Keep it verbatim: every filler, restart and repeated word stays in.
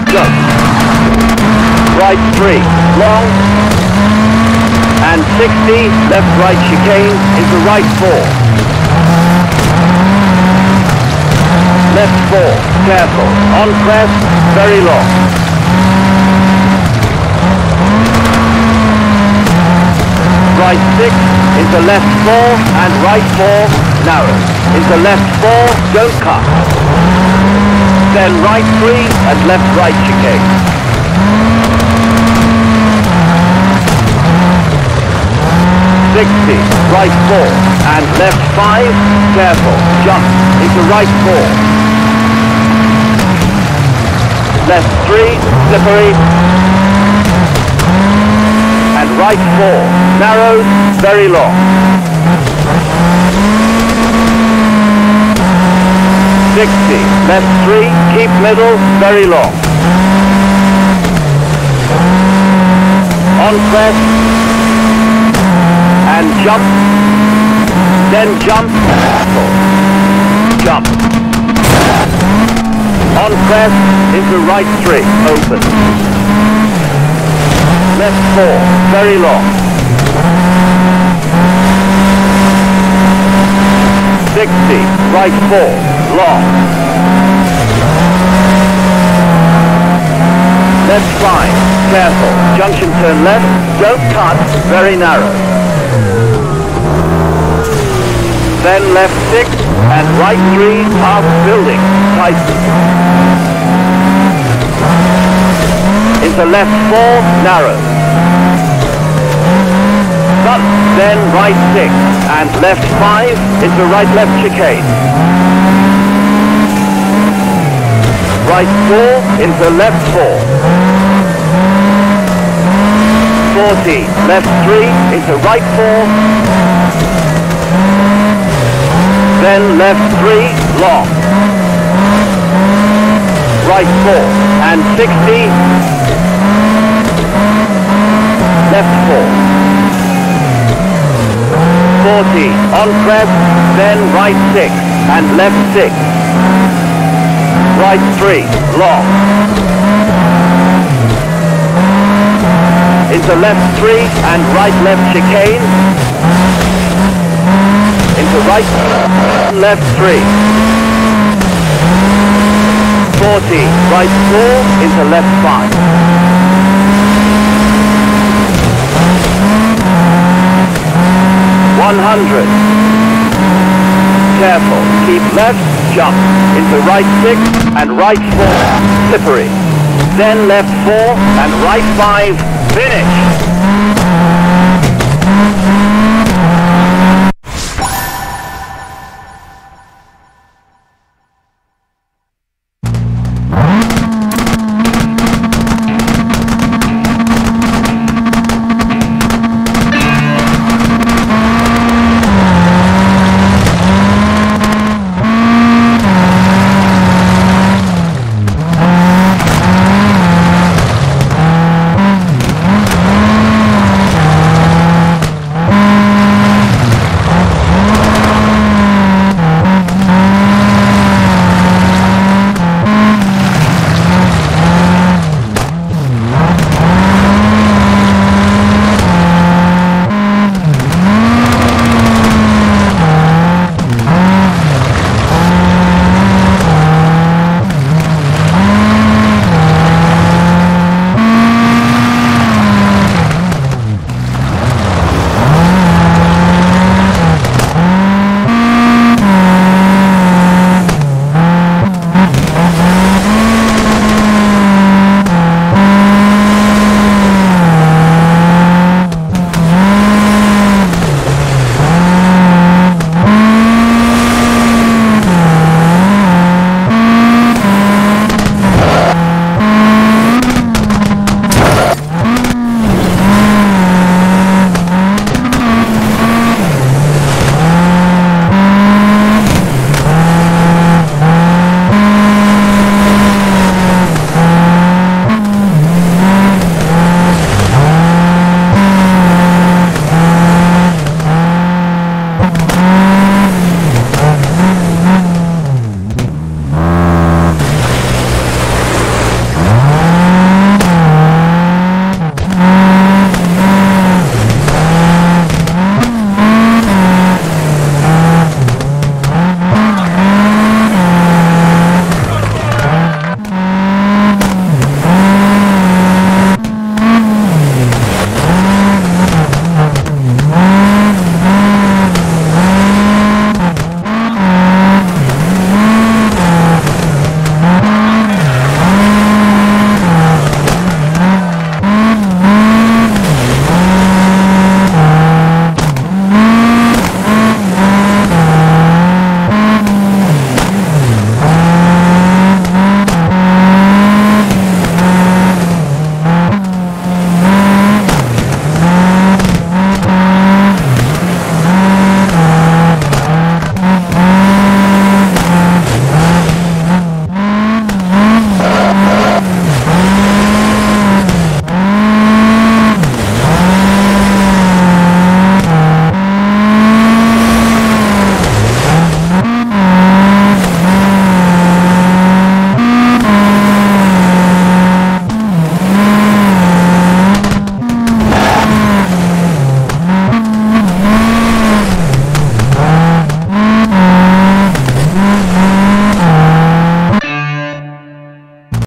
go. Right three, long, and sixty, left right chicane into right four. Left four, careful, on crest, very long. Right six, into left four, and right four, narrow. Into left four, don't cut. Then right three, and left right chicane. sixty, right four, and left five, careful, jump, into right four. Left three, slippery, and right four, narrows, very long. sixty, left three, keep middle, very long. On crest, and jump, then jump, jump. On crest, into right three, open. Left four, very long. sixty, right four, long. Left five, careful, junction turn left, don't cut, very narrow. Then left six, and right three, past building, tighten. Into left four, narrow. Cut, then right six, and left five, into right left chicane. Right four, into left four. forty, left three, into right four. Then left three, long. Right four, and sixty. Left four. forty, on crest, then right six, and left six. Right three, long. Into left three, and right left chicane. Into right, left three. forty, right four, into left five. one hundred. Careful, keep left, jump. Into right six, and right four, slippery. Then left four, and right five, finish.